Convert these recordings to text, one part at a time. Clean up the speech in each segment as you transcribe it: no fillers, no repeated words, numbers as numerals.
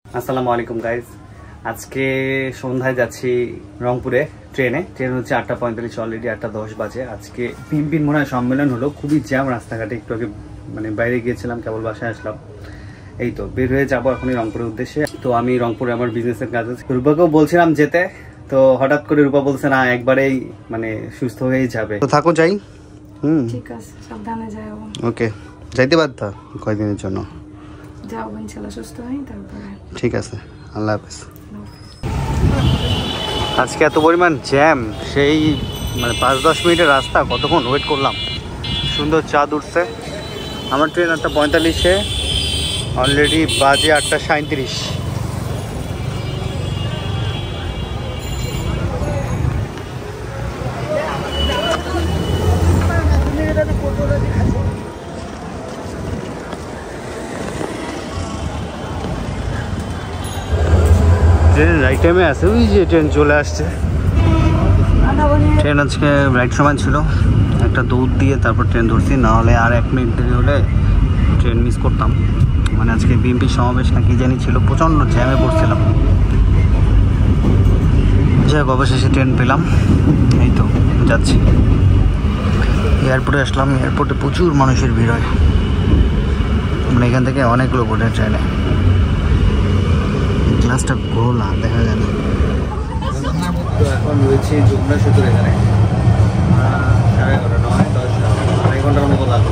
আসসালামু আলাইকুম গাইজ, আজকে সন্ধ্যায় যাচ্ছি রংপুরে ট্রেন হচ্ছে 8:45, অলরেডি 8:10 বাজে। আজকে পিন মনে হয় সম্মেলন হলো, খুবই জ্যাম রাস্তাঘাটে। একটু আগে বাইরে গিয়েছিলাম, কেবল বাসায় আসলাম। এই তো বের হয়ে যাবো এখনই রংপুরের উদ্দেশ্যে। তো আমি রংপুরে আমার বিজনেসের কাজ আছে, রূপাকেও বলছিলাম যেতে, তো হঠাৎ করে রূপা বলছে না, একবারেই সুস্থ হয়েই যাবে। তো থাকো, যাই। ঠিক আছে, সাবধানে যাও। ওকে, যাইতে পারতা কয়দিনের জন্য? যাও, ইনশাআল্লাহ সুস্থ হই তারপরে। ঠিক আছে, আল্লাহ হাফেজ। আজকে এত পরিমাণ জ্যাম, সেই 5-10 মিনিটের রাস্তা, কতক্ষণ ওয়েট করলাম। সুন্দর চাঁদ উঠছে। আমার ট্রেন 8:45, অলরেডি বাজে 8:37। ট্রেন রাইট টাইমে আছে, ওই যে ট্রেন চলে আসছে। ট্রেন আজকে রাইট সময় ছিল, একটা দৌড় দিয়ে তারপর ট্রেন ধরছি, নাহলে আর 1 মিনিট দেরি হলে ট্রেন মিস করতাম। আজকে বিএনপি সমাবেশ না কি জানি ছিল, প্রচণ্ড জ্যামে পড়ছিলাম। যাই হোক, অবশেষে ট্রেন পেলাম। এই তো যাচ্ছি, এয়ারপোর্টে আসলাম। এয়ারপোর্টে প্রচুর মানুষের ভিড় হয়, এখান থেকে অনেক লোক ওঠে ট্রেনে। গ্লাসটা খোলা, দেখা যায় না। এখন রয়েছে যমুনা সেতুর এখানে। 11:30, 9, 10, 2 ঘন্টার মতো লাগলো।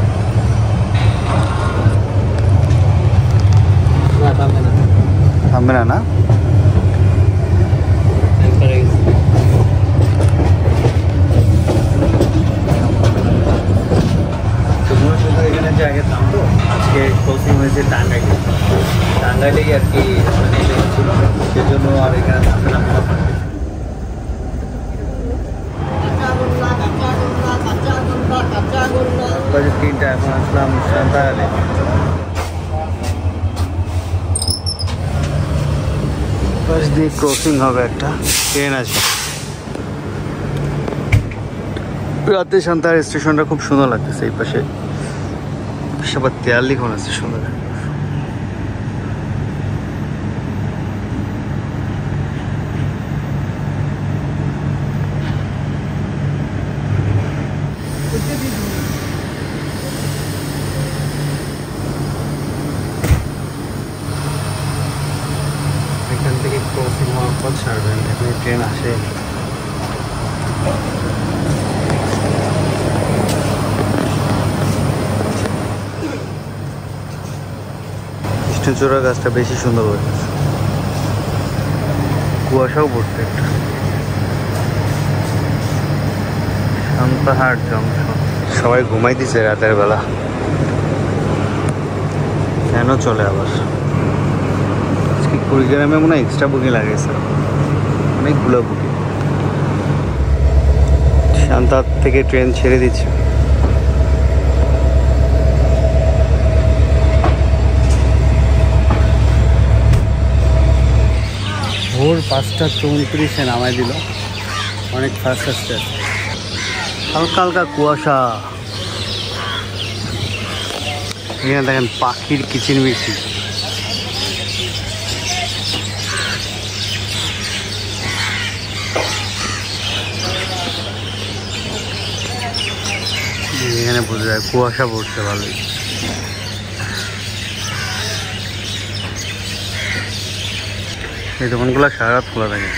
থামবে না? যমুনা সেতুর এখানে যে আগে থামতো, আজকে ক্রসিং হয়েছে টাঙ্গাইলে আর কি, ছিল, সেজন্য আর এখানে থামবে না। বাজে 3টা, এখন আসলাম সান্তাহারে। পাশ দিয়ে ক্রসিং হবে, একটা ট্রেন আসবে রাতে। সান্তাহার স্টেশনটা খুব সুন্দর লাগতেছে। এই পাশে সবার তেয়ার লিখন আছে সুন্দর। এখান থেকে ক্রসিং হওয়ার পর ছাড়বেন, এখানে ট্রেন আসে। কৃষ্ণচূড়া গাছটা বেশি সুন্দর লাগছে, কুয়াশাও পড়ছে একটা। সান্তাহার জংশন। সবাই ঘুমাই দিছে রাতের বেলা, কেন চলে আবার? আজকে কুড়িগ্রামে মনে হয় এক্সট্রা বুকিং লাগিয়েছে, অনেকগুলো বুকিং। সান্তাহার থেকে ট্রেন ছেড়ে দিচ্ছে। ভোর 5:34 নামাই দিল, অনেক ফাস্ট আসছে। হালকা হালকা কুয়াশা। এখানে দেখেন পাখির কিচিরমিচির। এখানে বোঝা যায় কুয়াশা পড়ছে ভালোই। এই দোকানগুলো সারা রাত খোলা থাকে।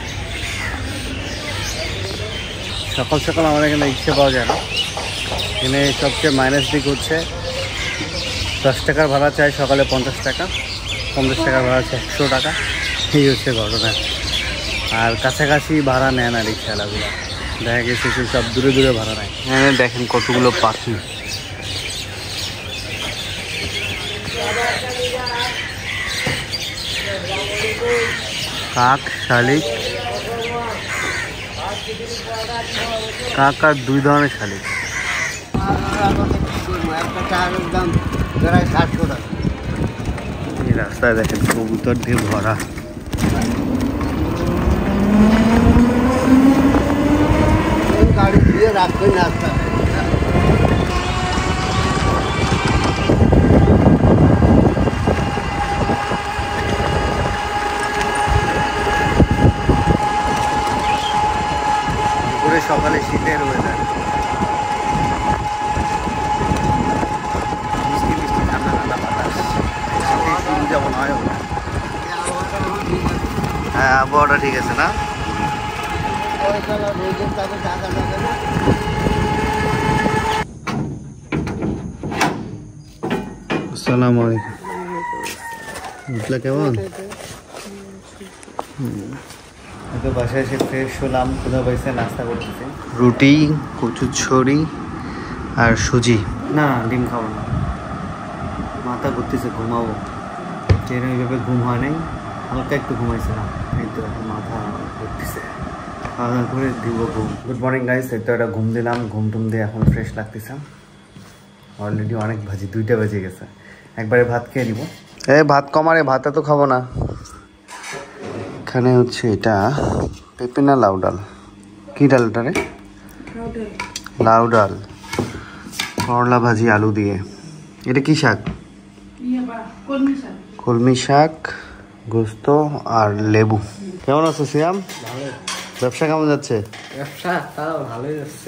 সকাল সকাল আমাদের এখানে রিক্সা পাওয়া যায় না। এখানে সবচেয়ে মাইনাস দিক হচ্ছে 10 টাকার ভাড়া চাই সকালে, 50 টাকা, 50 টাকার ভাড়া চাই 100 টাকা। এই হচ্ছে ঘটনা। আর কাছাকাছি ভাড়া নেয় না রিক্সাওয়ালাগুলো, দেখা গেছে সব দূরে দূরে ভাড়া নেয়। এখানে দেখেন কতগুলো পাখি। কাক, শালিক। কাক আর 2 ধরনের শালিক। এই রাস্তায় দেখেন কবুতর দিয়ে ভরা। গাড়ি দিয়ে রাখবেন রাস্তা। সকালে শীতের ওয়েদার, মিষ্টি মিষ্টি ঠান্ডা ঠান্ডা বাতাস, শীতে শুরু যেমন হয়। হ্যাঁ, আবহাওয়াটা ঠিক আছে না? আসসালামু আলাইকুম। বুঝলা কেমন? তো বাসায় এসে ফ্রেশ হলাম, কোথাও পাইছে নাস্তা করতেছি, রুটি, কচুরছড়ি আর সুজি। না ডিম খাবো না, মাথা ঘুরতেছে, ঘুমাবো। ট্রেনে ওইভাবে ঘুম হয় নাই, হালকা একটু ঘুমাইছিলাম, এই তো এখন মাথা ঘুরতেছে, খাওয়া দাওয়া করে দিব ঘুম। গুড মর্নিং গাইস, এই তো একটা ঘুম দিলাম, ঘুম টুম দিয়ে এখন ফ্রেশ লাগতেছে। অলরেডি অনেক বাজে, 2টা বেজে গেছে, একবারে ভাত খেয়ে নিব। ভাত কমারে, ভাত তো খাবো না। এখানে হচ্ছে এটা পেঁপে না লাউ ডাল, কি ডাল এটা রে? লাউ ডাল, করলা ভাজি আলু দিয়ে। এটা কি শাক? কলমি শাক, গোস্ত আর লেবু। কেমন আছো সিয়াম? ব্যবসা কেমন যাচ্ছে? ব্যবসা তাও ভালোই যাচ্ছে,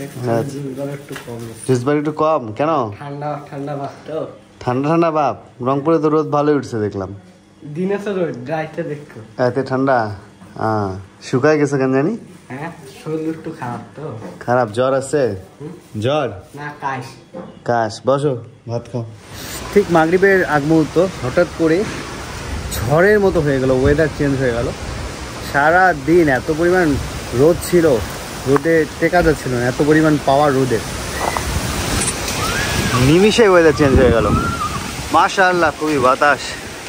একটু কম কেন? ঠান্ডা ঠান্ডা ভাব তো, ঠান্ডা ঠান্ডা ভাব। রংপুরে তো রোদ ভালোই উঠছে দেখলাম। দিনে তো রোদ, রাইতে দেখো এতে ঠান্ডা। হ্যাঁ, শুকায় গেছে কেন জানি। হ্যাঁ, শরীর একটু খারাপ তো। খারাপ? জ্বর আছে? জ্বর না, কাশ। কাশ। বসো, ভাত খাও। ঠিক মাগরিবের আগ মুহূর্ত হঠাৎ করে ঝড়ের মতো হয়ে গেল, ওয়েদার চেঞ্জ হয়ে গেল। সারা দিন এত পরিমাণ রোদ ছিল, রোদে টেকা যাচ্ছিল না, এত পরিমাণ পাওয়ার রোদে। নিমিষে ওয়েদার চেঞ্জ হয়ে গেল, মাশাআল্লাহ। খুবই বাতাস।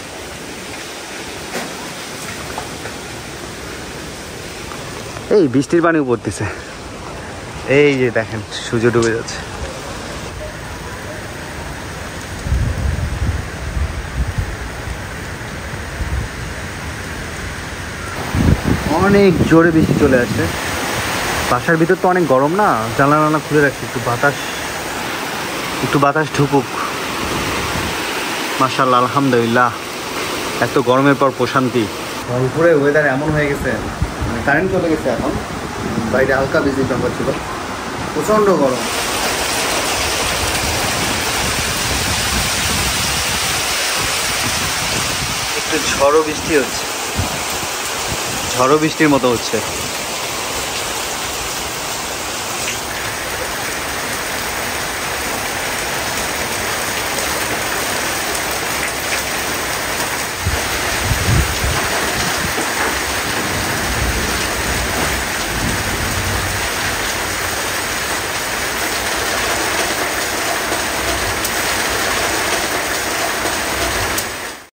এই বৃষ্টির পানিও পড়তেছে, এই যে দেখেন সূর্য ডুবে যাচ্ছে। অনেক জোরে বৃষ্টি চলে আসছে। বাসার ভিতর তো অনেক গরম না, জানালা খুলে রাখছি, একটু বাতাস ঢুকুক। মাশাআল্লাহ, আলহামদুলিল্লাহ, এত গরমের পর প্রশান্তি। রংপুরে ওয়েদার এমন হয়ে গেছে, মানে কারেন্ট চলে গেছে এখন, বাইরে হালকা বিজলি চমকা ছিল, প্রচণ্ড গরম। একটু ঝড়ো বৃষ্টি হচ্ছে, ঝড়ো বৃষ্টির মতো হচ্ছে।